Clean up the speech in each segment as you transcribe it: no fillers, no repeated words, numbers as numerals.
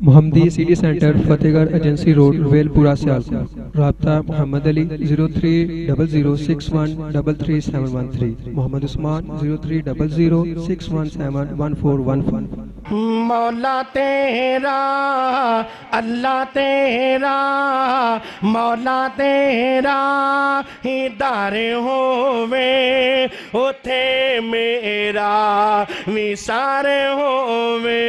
मोहम्मदी city centre Fatehgarh agency road Velpura Sialkot. राब्ता मोहम्मद अली 030061337113, मोहम्मद उस्मान 030061711415। मौला तेरा अल्लाह तेरा मौला तेरा ही दर होवे उथे मेरा विसार होवे।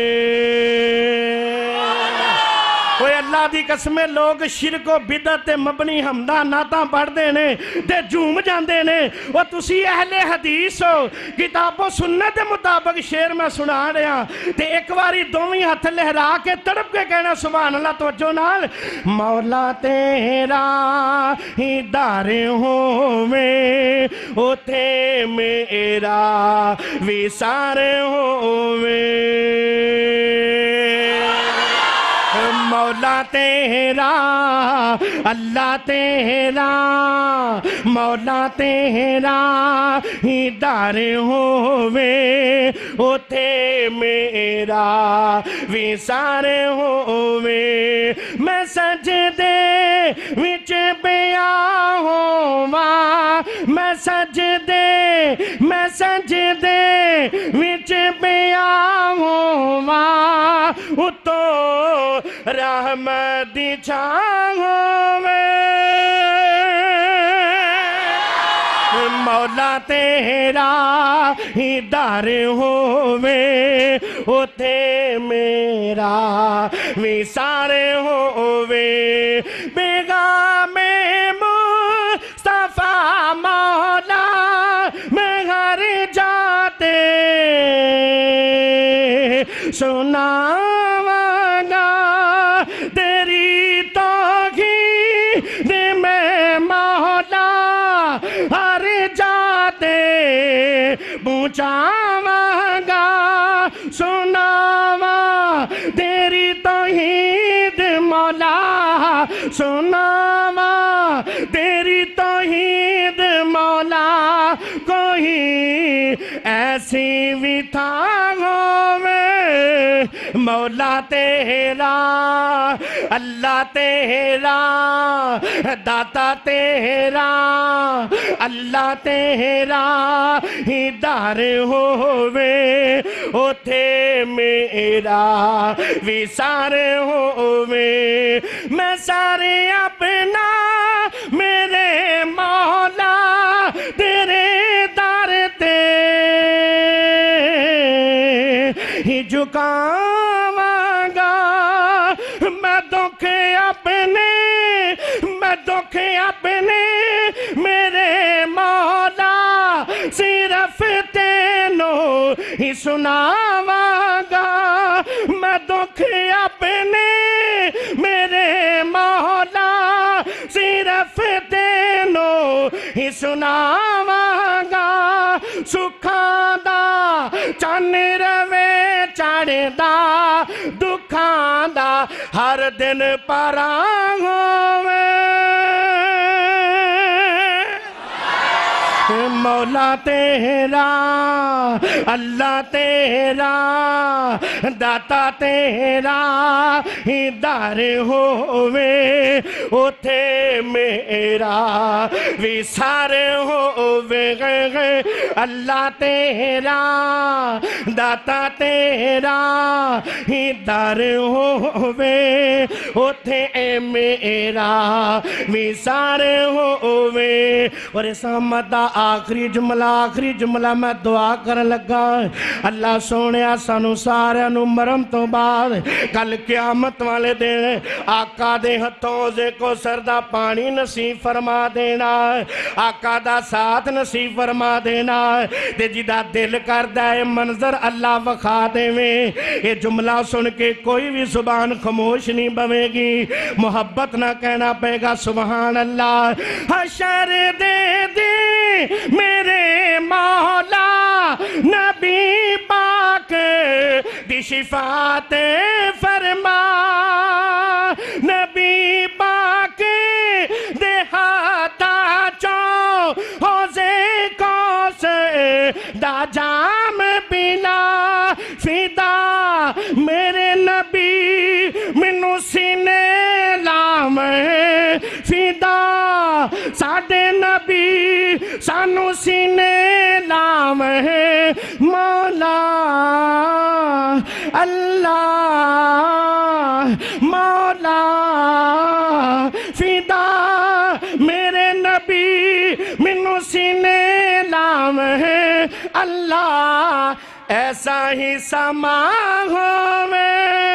अल्लाह दी कसम लोग शिरक बिदत मबनी हमदा नाता पढ़ते ने ते झूम जाते ने। वो तुसी अहले हदीस हो, किताबों सुन्नत के मुताबिक शेर मैं सुना रहा ते एक बारी दोवें हाथ लहरा के तड़प के कहना सुभान अल्लाह। तवज्जो नाल मौला तेरा ही दर होवे उथे मेरा विसार होवे। मौला तेरा अल्लाह तेरा मौला तेरा ही दर होवे उथे मेरा विसार होवे। मैं सजदे विच पिया होवा मैं सजदे विच पिया होवा उतो रहमत दी छां होवे। मौला तेरा ही दर होवे उथे मेरा विसार होवे। बेगामे मुस्तफा मौला मैं हर जाते सुनावांगा तेरी तौहीद में मौला हर जाते पहुँचावांगा। सुनावा तेरी तौहीद मौला सुनावा तेरी तौहीद मौला। कोई ऐसी भी था मौला तेरा अल्लाह तेरा दाता तेरा अल्लाह तेरा ही दर होवे उथे मेरा विसार होवे। मैं सारे अपना मेरे मौला तेरे दर ते ही झुकावांगा। मैं दुख अपने मेरे मौला सिर्फ तेनो ही सुनावांगा। मैं दुख अपने मेरे मौला सिर्फ तेनो ही सुनावांगा। सुखां दा चन्न रवे चढ़दा दुखां दा हर दिन परां होवे। मौला तेरा अल्लाह तेरा दाता तेरा ही दर होवे उथे मेरा विसार होवे। अल्लाह तेरा दाता तेरा ही दर होवे उथे मेरा विसार होवे। और समझदा आखिरी जुमला मैं दुआ कर लगा। अल्लाह सोने सानू सारिਆਂ ਨੂੰ मरन तो बाद कल क्यामत वाले दिन आका दे हथों जे को सरदा पानी नसीब फरमा देना। आका दा साथ नसीब फरमा देना। ते जिदा दिल करदा है मंजर अल्लाह वखा देवे। ये जुमला सुन के कोई भी जुबान खामोश नहीं बवेगी। मोहब्बत ना कहना पेगा सुभान अल्लाह। हशर दे दे मेरे मौला नबी पाक दी शिफात फरमा। नबी पाक दे हाथा चो होजे कौस दा जाम पिला फिदा मेरे नबी सीने लावे फिदा साडे नबी सानू सीने लावे मौला अल्लाह मौला फिदा मेरे नबी मैनू सीने लावे अल्लाह ऐसा ही समा होवे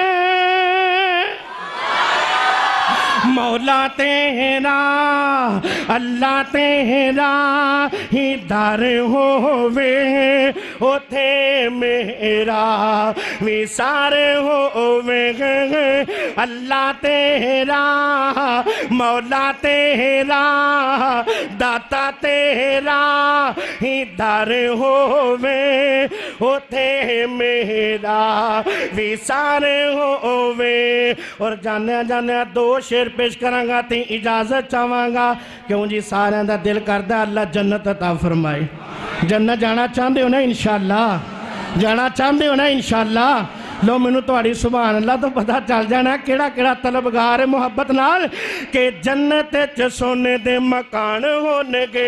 मौला तेरा अल्लाह तेरा ही दर होवे उथे मेरा विसार होवे अल्लाह तेरा मौला तेरा दाता तेरा ही दर होवे उथे मेरा विसार होवे। और जाने जाने दो शेर पेश करांगा ते इजाजत चाहांगा क्यों जी सारे दा दिल करदा अल्लाह जन्नत अता फरमाए। जन्नत जाना चाहते हो ना इंशाअल्लाह जाना चाहते हो ना इंशाअल्लाह लो मैनू तुहाड़ी सुभान अल्लाह तो पता चल जाना केड़ा केड़ा तलबगार है मुहब्बत नाल के जन्नत च सोने दे मकान होणगे।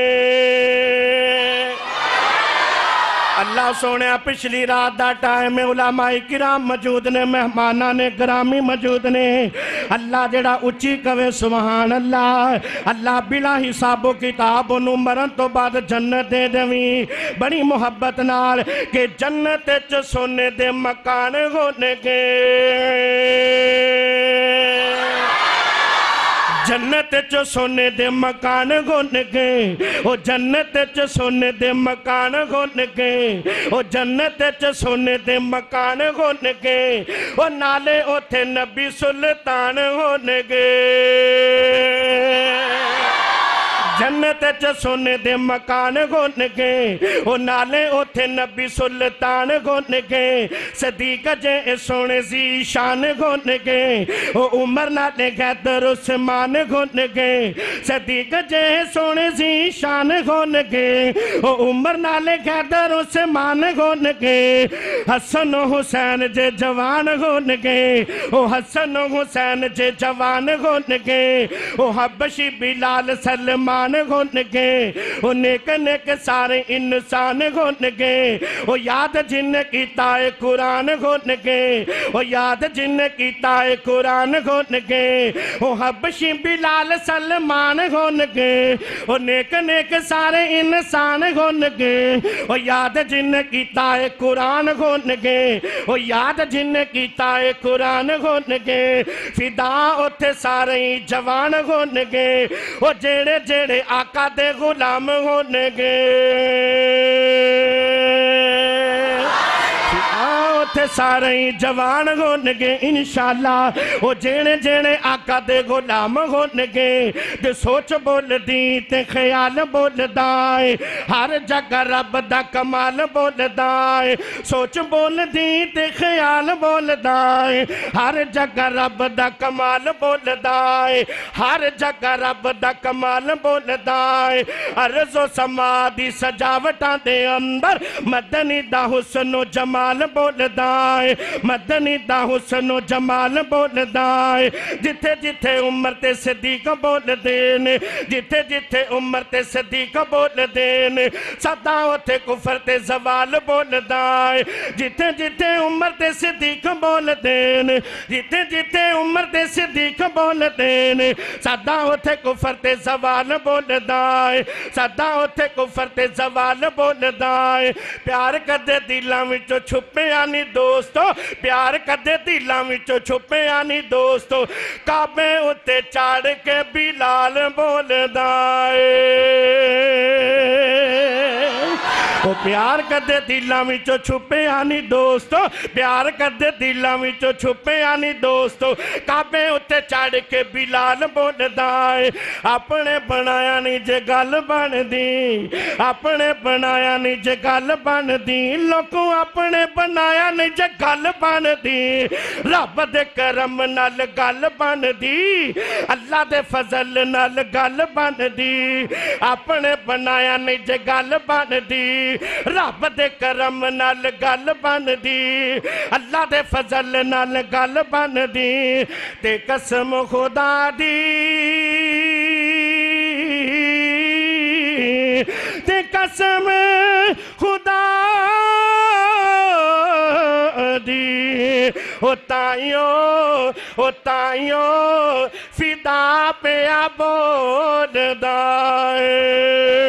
अल्लाह सोने पिछली रात का टाइम है उलमाए किराम मौजूद ने मेहमाना ने ग्रामी मौजूद ने अल्लाह जड़ा उच्ची कवे सुभान अल्लाह अल्लाह बिला हिसाबो किताब ओनू मरन तो बाद जन्नत दे देवी बड़ी मुहब्बत नाल के जन्नत च सोने दे मकान होणगे। जन्नत च सोने दे मकान होणगे ओ जन्नत च सोने दे मकान होणगे ओ जन्नत च सोने दे मकान होणगे ओ नाले उथे नबी सुल्तान होणगे। जन्नत च सोने दे मकान होणगे ओ नाले उथे नबी सुल्तान होणगे। सदीक जे सोने सी शान होणगे ओ उमर नाले गैदर उस्मान होणगे। सदीक जे सोने सी शान होणगे ओ उमर नाले गैदर उस्मान होणगे। हसन हुसैन जे जवान होणगे ओ हसन हुसैन जे जवान होणगे ओ हबशी बिलाल सलमान होणगे ओ नेक नेक सारे इंसान होणगे ओ याद जिन कीता है कुरान होणगे ओ याद जिन कीता है कुरान होणगे ओ हबशी बिलाल सलमान होणगे ओ नेक नेक सारे इंसान होणगे ओ याद जिन कीता है कुरान होणगे ओ याद जिन कीता है कुरान होणगे। फिदा उथे सारे जवान होणगे ओ जेड़े जेड़े आका दे गुलाम होणगे। उथे सारे जवान होणगे इंशाअल्लाह ओ जेने जेने आका दे गुलाम होणगे। ते सोच बोलदी ते ख्याल बोलदा है हर जगह रब दा कमाल बोलदा है। सोच बोलदी ते ख्याल बोलदा है हर जगह रब दा कमाल बोलदा है हर जगह रब दा कमाल बोलदा है। अर्ज़ो समा दी सजावटां दे अंदर मदनी दा हुस्न जमाल बोलदा है मदनी दा हुस्न जमाल बोलदा है। जिथे जिथे उमर ते सदीक बोलदे ने जिथे जिथे उमर ते सदीक बोलदे ने सदा उथे कुफर ते जवाल बोलदा है। जिथे जिथे उमर ते सदीक बोलदे ने जिथे जिथे उमर ते सदीक बोलदे ने सदा उथे कुफर ते जवाल बोलदा है सदा उथे कुफर ते जवाल बोलदा है। प्यार कदे दिलां विचों छुपिया नहीं दोस्तों प्यार कदे दिलां विचों छुपिया नहीं दोस्तों। काबे उत्ते चढ़ के बिलाल बोलदा ओ प्यार कदे दिलां विचों छुपिया नहीं दोस्तों प्यार कदे दिलां विचों छुपिया नहीं दोस्तों। काबे उत्ते चढ़ के बिलाल बोलदा है अपने बनाया नहीं जे गल बनदी अपने बनाया नहीं जे गल बनदी लोगों अपने बनाया नहीं जे गल बनदी रब दे करम नाल गल बनदी अल्लाह दे फजल नाल गल बनदी अपने बनाया नहीं जे गल बनदी रब दे करम नाल गल बनदी अल्लाह दे फजल नाल गल बनदी ते कसम खुदा दी ते कसम खुदा दी ओ ताइयो फिदा पे बोलदा है।